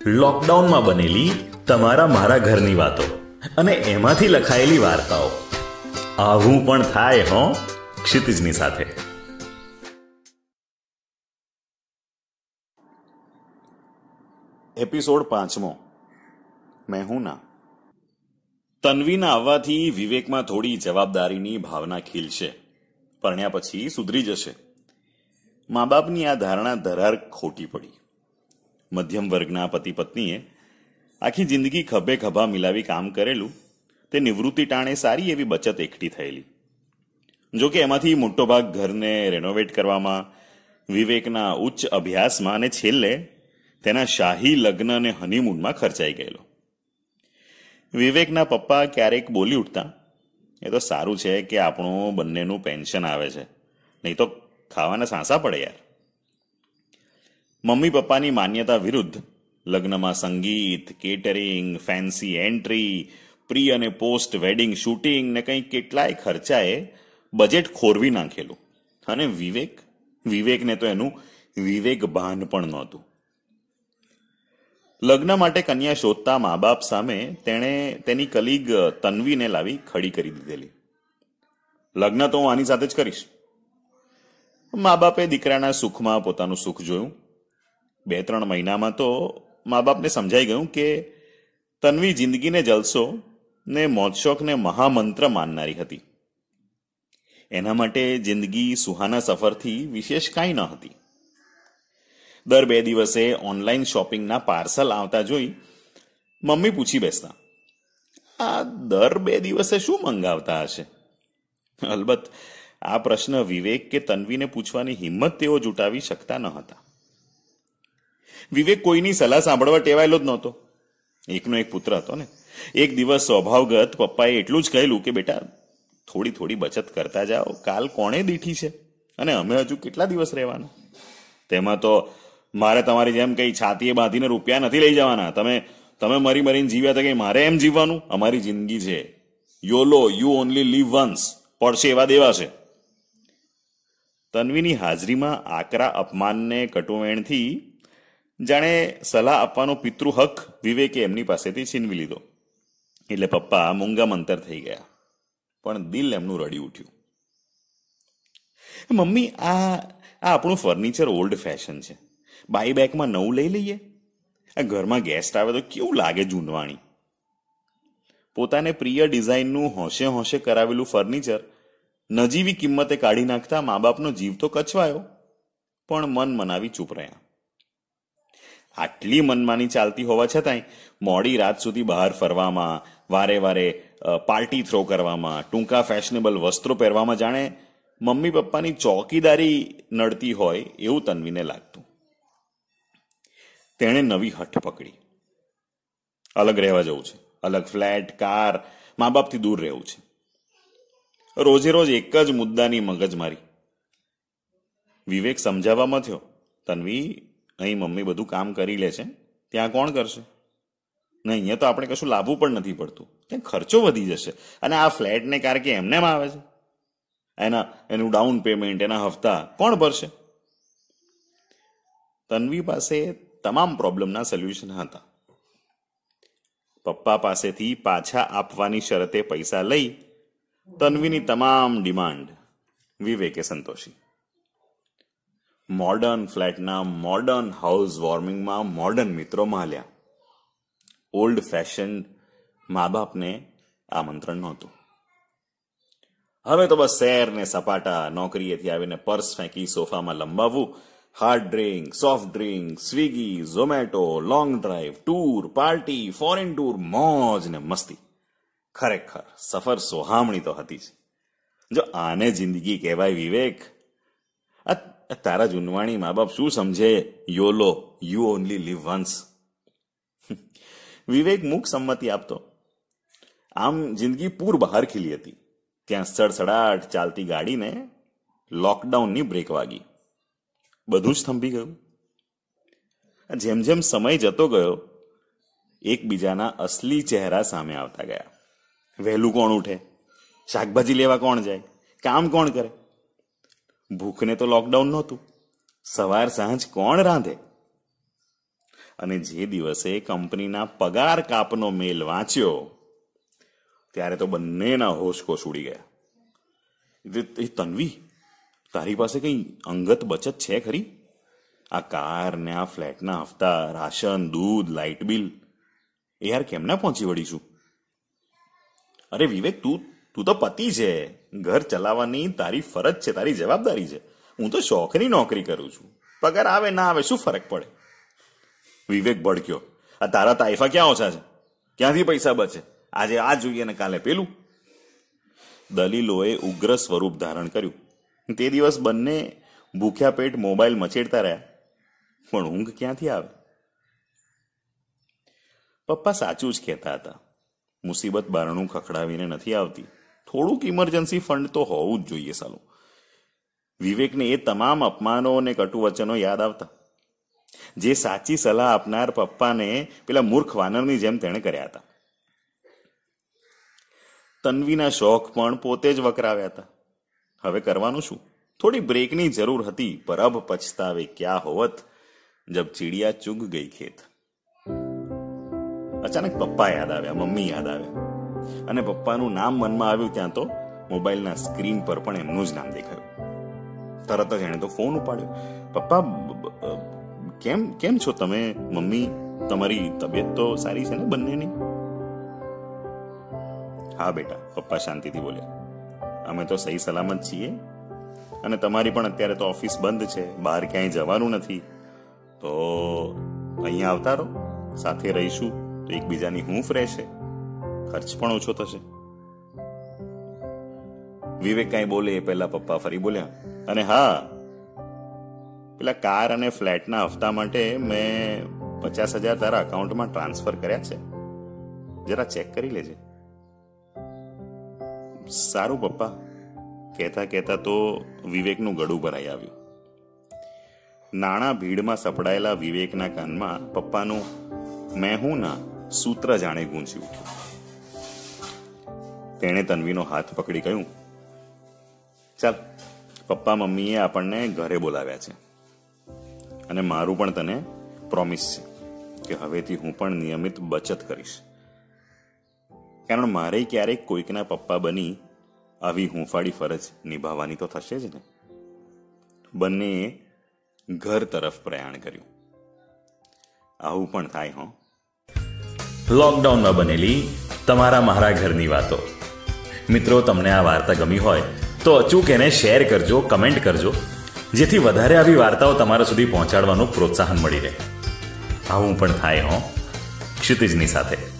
લોકડાઉનમાં બનેલી તમારા મારા ઘરની વાતો અને એમાંથી લખાયેલી વાર્તાઓ. આવું પણ થાય હો ક્ષિતિજની સાથે. એપિસોડ 5. મેં હું ના. તન્વીના આવવાથી વિવેકમાં થોડી જવાબદારીની ભાવના ખીલશે. પરણ્યા પછી સુધરી જશે. મા બાપની આ ધારણા ધરાર ખોટી પડી. મધ્યમ વર્ગના પતિ પત્નીએ આખી જિંદગી ખભે ખભા મિલાવી કામ કરેલું તે નિવૃત્તિ ટાણે સારી એવી બચત એકઠી થયેલી. જોકે એમાંથી મોટો ભાગ ઘરને રેનોવેટ કરવામાં, વિવેકના ઉચ્ચ અભ્યાસમાં અને છેલ્લે તેના શાહી લગ્ન અને હનીમૂનમાં ખર્ચાઈ ગયેલો. વિવેકના પપ્પા ક્યારેક બોલી ઉઠતા, એ તો સારું છે કે આપણું બંનેનું પેન્શન આવે છે, નહીં તો ખાવાના સાંસા પડે યાર. મમ્મી પપ્પાની માન્યતા વિરુદ્ધ લગ્નમાં સંગીત, કેટરિંગ, ફેન્સી એન્ટ્રી, પ્રી અને પોસ્ટ વેડિંગ શૂટિંગ ને કંઈ કેટલાય ખર્ચાએ બજેટ ખોરવી નાખેલું. અને વિવેકને તો એનું વિવેક ભાન પણ નહોતું. લગ્ન માટે કન્યા શોધતા મા બાપ સામે તેણે તેની કલીગ તન્વીને લાવી ખડી કરી દીધેલી. લગ્ન તો હું આની સાથે જ કરીશ. મા બાપે દીકરાના સુખમાં પોતાનું સુખ જોયું. 2-3 મહિનામાં તો મા બાપને સમજાઈ ગયું કે તન્વી જિંદગીને જલસો ને મોજશોખને મહામંત્ર માનનારી હતી. એના માટે જિંદગી સુહાના સફરથી વિશેષ કાંઈ ન હતી. દર 2 દિવસે ઓનલાઈન શોપિંગના પાર્સલ આવતા જોઈ મમ્મી પૂછી બેસતા, આ દર 2 દિવસે શું મંગાવતા હશે? અલબત્ત આ પ્રશ્ન વિવેક કે તન્વીને પૂછવાની હિંમત તેઓ જુટાવી શકતા ન હતા. વિવેક કોઈની સલાહ સાંભળવા ટેવાયેલો જ નહોતો. એકનો એક પુત્ર હતો ને. એક દિવસ સ્વભાવગત પપ્પાએ એટલું જ કહેલું કે બેટા થોડી થોડી બચત કરતા જાઓ, કાલ કોણે દીઠી છે અને અમે હજુ કેટલા દિવસ રહેવાના? તેમાં તો મારે તમારી જેમ કઈ છાતીએ બાંધીને રૂપિયા નથી લઈ જવાના. તમે મરીને જીવ્યા તો કઈ મારે એમ જીવવાનું? અમારી જિંદગી છે. YOLO, you only live once. પડશે એવા દેવા છે. તન્વીની હાજરીમાં આકરા અપમાનને કટુવેણથી જાણે સલાહ આપવાનો પિતૃહક વિવેકે એમની પાસેથી છીનવી લીધો. એટલે પપ્પા મૂંગા મંતર થઈ ગયા. પણ દિલ એમનું રડી ઉઠ્યું. મમ્મી, આ આપણું ફર્નિચર ઓલ્ડ ફેશન છે. બાયબેકમાં નવું લઈ લઈએ. આ ઘરમાં ગેસ્ટ આવે તો કેવું લાગે જૂનવાણી. પોતાને પ્રિય ડિઝાઇનનું હોંશે હોંશે કરાવેલું ફર્નિચર નજીવી કિંમતે કાઢી નાખતા મા બાપનો જીવ તો કચવાયો, પણ મન મનાવી ચૂપ રહ્યા. આટલી મનમાની ચાલતી હોવા છતાંય મોડી રાત સુધી બહાર ફરવામાં, વારે વારે પાર્ટી થ્રો કરવામાં, ટૂંકા ફેશનેબલ વસ્ત્રો પહેરવામાં જાણે મમ્મી પપ્પાની ચોકીદારી નડતી હોય એવું તન્વીને લાગતું. તેણે નવી હઠ પકડી. અલગ રહેવા જવું છે. અલગ ફ્લેટ, કાર, મા બાપથી દૂર રહેવું છે. રોજે રોજ એક જ મુદ્દાની મગજમારી. વિવેક સમજાવવામાં થયો, તન્વી, અહીં મમ્મી બધું કામ કરી લે છે, ત્યાં કોણ કરશે? ને અહીંયા તો આપણે કશું લાવવું પણ નથી પડતું. ત્યાં ખર્ચો વધી જશે. અને આ ફ્લેટ ને કાર કે એમને આવે છે, એનું ડાઉન પેમેન્ટ, એના હપ્તા કોણ ભરશે? તન્વી પાસે તમામ પ્રોબ્લેમના સોલ્યુશન હતા. પપ્પા પાસેથી પાછા આપવાની શરતે પૈસા લઈ તન્વીની તમામ ડિમાન્ડ વિવેકે સંતોષી. મોડર્ન ફ્લેટના મોડર્ન હાઉસ વોર્મિંગમાં મોડર્ન મિત્રો માલ્યા. ઓલ્ડ ફેશન મા બાપને આમંત્રણ નહોતું. હવે તો બસ શેર ને સપાટા, નોકરીએથી આવીને પર્સ ફેંકી સોફામાં લંબાવવું, hard drink, soft drink, Swiggy, Zomato, long drive, tour, party, foreign tour, મોજ ને મસ્તી. ખરેખર સફર સોહામણી તો હતી જ. જો આને જિંદગી કહેવાય વિવેક? તારા જૂનવાણી મા બાપ શું સમજે? YOLO, you only live once. Vivek મૂક સંમતિ આપતો. આમ જિંદગી પૂર બહાર ખીલી હતી. ત્યાં સડસડાટ ચાલતી ગાડીને લોકડાઉનની બ્રેક વાગી. બધું જ થંભી ગયું. જેમ જેમ સમય જતો ગયો એકબીજાના અસલી ચહેરા સામે આવતા ગયા. વહેલું કોણ ઉઠે? શાકભાજી લેવા કોણ જાય? કામ કોણ કરે? ભૂખને તો લોકડાઉન નહોતું. સવાર સાંજ કોણ રાંધે? અને જે દિવસે કંપનીના પગાર કાપનો મેલ વાંચ્યો ત્યારે તો બંનેના હોશકોશ ઉડી ગયા. એ તન્વી, તારી પાસે કઈ અંગત બચત છે ખરી? આ કાર ને આ ફ્લેટના હપ્તા, રાશન, દૂધ, લાઇટ બિલ એ યાર કેમના પહોંચી વળીશું? અરે વિવેક, તું તો પતિ છે. ઘર ચલાવવાની તારી ફરજ છે, તારી જવાબદારી છે. હું તો શોખની નોકરી કરું છું. પગાર આવે ના આવે શું ફરક પડે? વિવેક ભડક્યો. આ તારા તાઇફા ક્યાં ઓછા છે? ક્યાંથી પૈસા બચે? આજે આ જોઈએ ને કાલે પેલું. દલીલોએ ઉગ્ર સ્વરૂપ ધારણ કર્યું. તે દિવસ બંને ભૂખ્યા પેટ મોબાઈલ મચેડતા રહ્યા, પણ ઊંઘ ક્યાંથી આવે? પપ્પા સાચું જ કહેતા હતા. મુસીબત બારણું ખખડાવીને નથી આવતી. થોડુંક ઇમરજન્સી ફંડ તો હોવું જ જોઈએ સાલું. વિવેકને એ તમામ અપમાનો અને કટુવચનો યાદ આવતા જે સાચી સલાહ આપનાર પપ્પાને પેલા મૂર્ખ વાનરની જેમ તેણે કર્યા હતા. તન્વીના શોખ પણ પોતે જ વકરાવ્યા હતા. હવે કરવાનું શું? થોડી બ્રેકની જરૂર હતી, પર અબ પછતાવે ક્યાં હોવત જબ ચીડિયા ચુગ ગઈ ખેત. અચાનક પપ્પા યાદ આવ્યા, મમ્મી યાદ આવ્યા, અને પપ્પાનું નામ મનમાં આવ્યું ત્યાં તો મોબાઈલના સ્ક્રીન પર પણ એમનું જ નામ દેખાયું. તરત જ એણે તો ફોન ઉપાડ્યો. પપ્પા, કેમ છો તમે? મમ્મી, તમારી તબિયત તો સારી છે ને બંનેની? હા બેટા, પપ્પા શાંતિથી બોલ્યા. અમે તો સહી સલામત છીએ, અને તમારી પણ અત્યારે તો ઓફિસ બંધ છે, બહાર ક્યાંય જવાનું નથી, તો અહીંયા આવતા રહો. સાથે રહીશું તો એકબીજાની હૂંફ રહેશે, ખર્ચ પણ ઓછો થશે. વિવેક કાંઈ બોલે એ પહેલા પપ્પા ફરી બોલ્યા, અને હા, પેલા કાર અને ફ્લેટના હપ્તા માટે મેં 50,000 તારા અકાઉન્ટમાં ટ્રાન્સફર કર્યા છે, જરા ચેક કરી લેજે. સારું પપ્પા, કહેતા કહેતા તો વિવેકનું ગળું ભરાઈ આવ્યું. નાણાં ભીડમાં સપડાયેલા વિવેકના કાનમાં પપ્પાનું મેં હું ના સૂત્ર જાણે ગૂંજી ઉઠ્યું. તેણે તન્વીનો હાથ પકડી કહ્યું, ચાલ, પપ્પા મમ્મીએ આપણને ઘરે બોલાવ્યા છે, અને મારું પણ તને પ્રોમિસ છે કે હવેથી હું પણ નિયમિત બચત કરીશ. કારણ મારે ક્યારેક કોઈકના પપ્પા બની આવી હૂંફાળી ફરજ નિભાવવાની તો થશે જ ને. બંનેએ ઘર તરફ પ્રયાણ કર્યું. આવું પણ થાય હો. લોકડાઉનમાં બનેલી તમારા મારા ઘરની વાતો. મિત્રો, તમને આ વાર્તા ગમી હોય તો અચૂક એને શેર કરજો, કમેન્ટ કરજો, જેથી વધારે આવી વાર્તાઓ તમારા સુધી પહોંચાડવાનું પ્રોત્સાહન મળી રહે. આવું પણ થાય હો, ક્ષિતિજની સાથે.